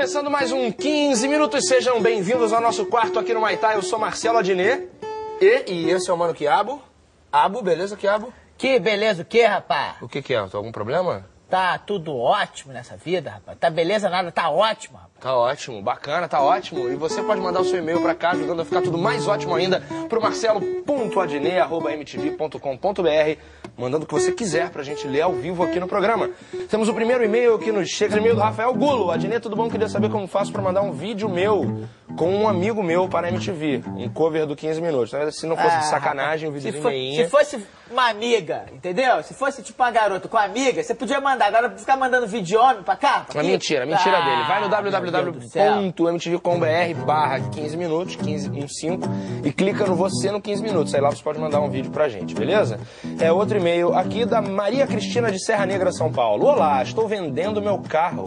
começando mais um 15 minutos, sejam bem-vindos ao nosso quarto aqui no Maitá. Eu sou Marcelo Adnet e esse é o Mano Quiabo. Abo, beleza, Quiabo? Que beleza o quê, rapaz? O que é? Tem algum problema? Tá tudo ótimo nessa vida, rapaz. Tá beleza nada, tá ótimo, rapaz. Tá ótimo, bacana, tá ótimo. E você pode mandar o seu e-mail pra cá, ajudando a ficar tudo mais ótimo ainda, pro marcelo.adnet@mtv.com.br, mandando o que você quiser pra gente ler ao vivo aqui no programa. Temos o primeiro e-mail que nos chega, o e-mail do Rafael Gulo. Adnet, tudo bom? Queria saber como faço pra mandar um vídeo meu com um amigo meu para a MTV, um cover do 15 minutos. Se não fosse de sacanagem, um vídeo de meinha. Se fosse uma amiga, entendeu? Se fosse tipo uma garota com amiga, você podia mandar. Agora ficar mandando vídeo de homem pra cá? Pra mentira dele. Vai no www.mtv.com.br/15 minutos, 15 e clica no Você no 15 minutos. Aí lá você pode mandar um vídeo pra gente, beleza? É outro e-mail aqui da Maria Cristina de Serra Negra, São Paulo. Olá, estou vendendo meu carro.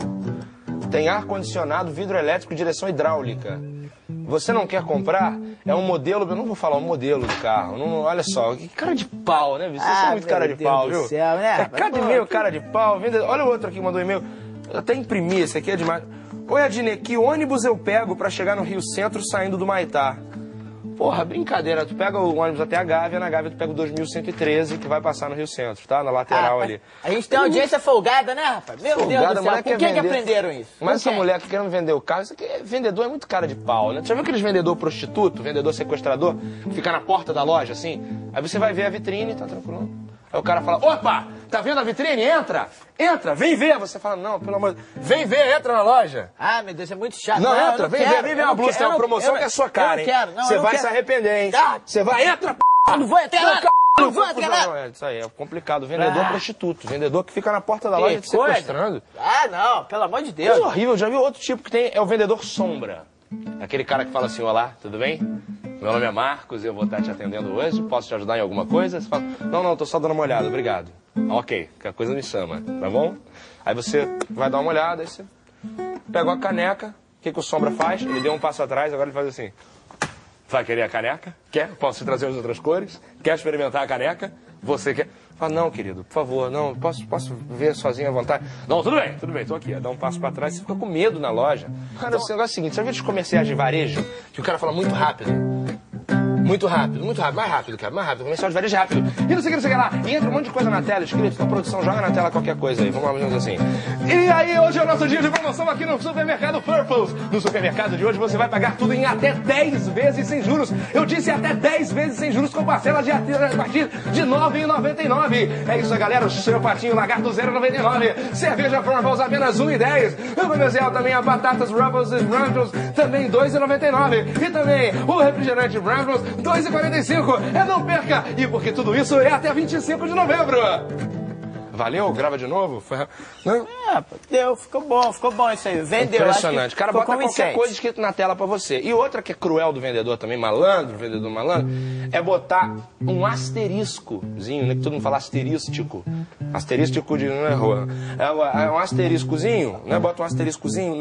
Tem ar-condicionado, vidro elétrico e direção hidráulica. Você não quer comprar? É um modelo, eu não vou falar o modelo do carro. Não, olha só, que cara de pau, né? Vocês são muito cara de pau, viu? Céu, né? Cada e-mail cara de pau. Olha o outro aqui que mandou e-mail. Eu até imprimi, esse aqui é demais. Oi, Adnet, que ônibus eu pego pra chegar no Rio Centro saindo do Maitá? Porra, brincadeira. Tu pega o ônibus até a Gávea, na Gávea tu pega o 2113 que vai passar no Rio Centro, tá? Na lateral ali. A gente tem uma audiência folgada, né, rapaz? Meu Folgada, Deus do céu, por que aprenderam isso? Mas essa mulher que querendo vender o carro, isso aqui, vendedor é muito cara de pau, né? Tu já viu aqueles vendedor prostituto, vendedor sequestrador, que fica na porta da loja, assim? Aí você vai ver a vitrine, tá tranquilo? Aí o cara fala, opa, tá vendo a vitrine? Entra, vem ver. Você fala, não, pelo amor de Deus, vem ver, entra na loja. Ah, meu Deus, é muito chato. Não, entra, vem ver uma blusa, tem uma promoção que é a sua cara, hein? Você vai se arrepender, hein? Você vai, entra, Eu não vou até lá, não vou até lá. Não, isso aí é complicado. Vendedor prostituto, vendedor que fica na porta da loja te sequestrando. Ah, não, pelo amor de Deus. É horrível, já vi outro tipo que tem, é o vendedor sombra. Aquele cara que fala assim, olá, tudo bem? Meu nome é Marcos e eu vou estar te atendendo hoje, posso te ajudar em alguma coisa? Você fala, não, tô só dando uma olhada, obrigado. Ok, qualquer coisa me chama, tá bom? Aí você vai dar uma olhada, aí você pega uma caneca, o que o sombra faz? Ele deu um passo atrás, agora ele faz assim. Vai querer a caneca? Quer? Posso te trazer as outras cores? Quer experimentar a caneca? Você quer? Fala, não, querido, por favor, não, posso ver sozinho à vontade? Não, tudo bem, tô aqui. Dá um passo pra trás, você fica com medo na loja. Cara, esse negócio é o seguinte, você já viu os comerciais de varejo? Que o cara fala muito rápido. Muito rápido, mais rápido, cara, mais rápido. Comercial de varejo rápido. E não sei o que lá. E entra um monte de coisa na tela, escrito, então a produção joga na tela qualquer coisa aí. Vamos lá, mais ou menos assim. E aí, hoje é o nosso dia de promoção aqui no Supermercado Purples. No supermercado de hoje você vai pagar tudo em até 10 vezes sem juros. Eu disse até 10 vezes sem juros com parcela de a partir de R$ 9,99. É isso, galera. O seu patinho lagarto 0,99. Cerveja Purples apenas R$ 1,10. No comercial também a batatas Ruffles e Ruffles também R$ 2,99. E também o refrigerante Ruffles R$2,45. Não perca! E porque tudo isso é até 25 de novembro. Valeu? Grava de novo? Foi... Não? Deu, ficou bom isso aí. Vendeu. Impressionante. O cara bota qualquer coisa escrito na tela pra você. E outra que é cruel do vendedor também, vendedor malandro, é botar um asteriscozinho, né? Que todo mundo fala asterístico. Asterístico de não é rua. É um asteriscozinho, né? Bota um asteriscozinho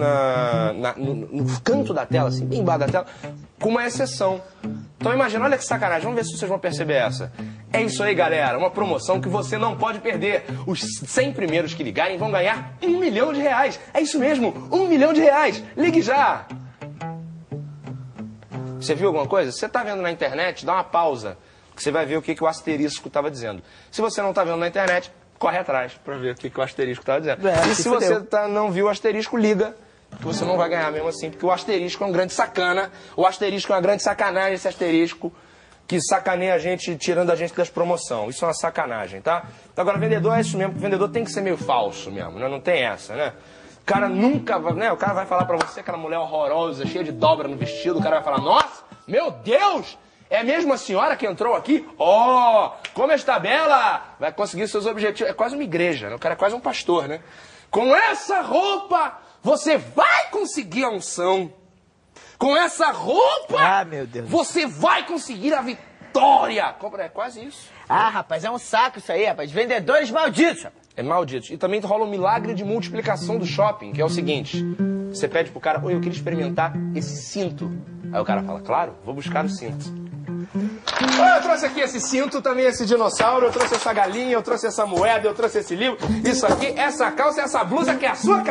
no canto da tela, assim, bem embaixo da tela, com uma exceção. Então imagina, olha que sacanagem, vamos ver se vocês vão perceber essa. É isso aí, galera, uma promoção que você não pode perder. Os 100 primeiros que ligarem vão ganhar R$1 milhão. É isso mesmo, R$1 milhão. Ligue já! Você viu alguma coisa? Se você está vendo na internet, dá uma pausa, que você vai ver o que o asterisco estava dizendo. Se você não está vendo na internet, corre atrás para ver o que o asterisco estava dizendo. E se você não viu o asterisco, liga. Que você não vai ganhar mesmo assim, porque o asterisco é um grande sacana, o asterisco é uma grande sacanagem, esse asterisco que sacaneia a gente, tirando a gente das promoções. Isso é uma sacanagem, tá? Agora, vendedor é isso mesmo, o vendedor tem que ser meio falso mesmo, né? Não tem essa, né? O cara nunca vai, né? O cara vai falar pra você, aquela mulher horrorosa, cheia de dobra no vestido, o cara vai falar, nossa, meu Deus! É mesmo a senhora que entrou aqui? Oh, como está bela! Vai conseguir seus objetivos. É quase uma igreja, né? O cara é quase um pastor, né? Com essa roupa... Você vai conseguir a unção. Com essa roupa, meu Deus, você vai conseguir a vitória. É quase isso. Ah, rapaz, é um saco isso aí, rapaz. Vendedores malditos. É maldito. E também rola um milagre de multiplicação do shopping, que é o seguinte. Você pede pro cara, oi, eu queria experimentar esse cinto. Aí o cara fala, claro, vou buscar o cinto. Eu trouxe aqui esse cinto, também esse dinossauro, eu trouxe essa galinha, eu trouxe essa moeda, eu trouxe esse livro, isso aqui, essa calça e essa blusa que é a sua cara.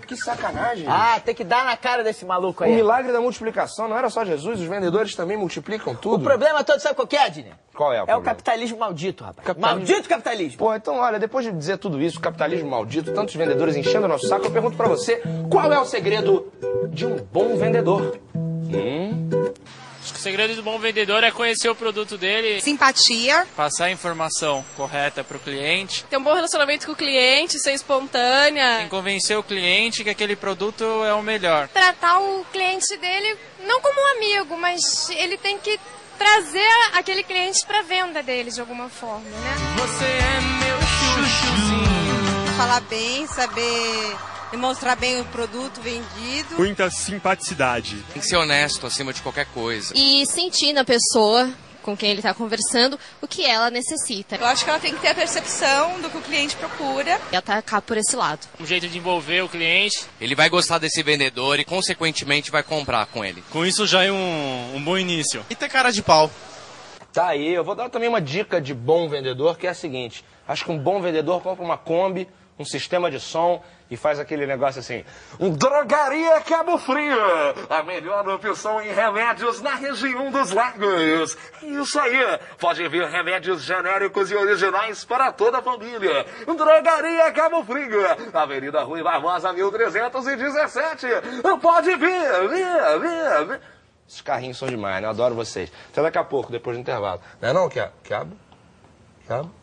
Que sacanagem. Ah, tem que dar na cara desse maluco O aí. milagre da multiplicação não era só Jesus, os vendedores também multiplicam O tudo. problema todo, sabe qual que é, Adner? Qual é o É o problema? capitalismo maldito, rapaz. Capitalismo. Maldito capitalismo. Pô, então olha, depois de dizer tudo isso, capitalismo maldito, tantos vendedores enchendo o nosso saco, eu pergunto pra você, qual é o segredo de um bom vendedor? Acho que o segredo do bom vendedor é conhecer o produto dele, Simpatia. passar a informação correta para o cliente, Ter um bom relacionamento com o cliente, ser espontânea. tem que convencer o cliente que aquele produto é o melhor. Tratar o cliente dele não como um amigo, mas ele tem que trazer aquele cliente para venda dele de alguma forma, né? Você é meu chuchuzinho. Falar bem, saber demonstrar bem o produto vendido. Muita simpaticidade. Tem que ser honesto acima de qualquer coisa. E sentir na pessoa com quem ele está conversando o que ela necessita. Eu acho que ela tem que ter a percepção do que o cliente procura. E atacar por esse lado. Um jeito de envolver o cliente. Ele vai gostar desse vendedor e, consequentemente, vai comprar com ele. Com isso já é um bom início. E ter cara de pau. Tá aí, eu vou dar também uma dica de bom vendedor, que é a seguinte. Acho que um bom vendedor compra uma Kombi, um sistema de som e faz aquele negócio assim. Drogaria Cabo Frio, a melhor opção em remédios na região dos lagos. Isso aí, pode vir remédios genéricos e originais para toda a família. Drogaria Cabo Frio, Avenida Rui Barbosa, 1317. Pode vir. Esses carrinhos são demais, né? Eu adoro vocês. Até daqui a pouco, depois do intervalo. Não é não, Quiabo? Quiabo?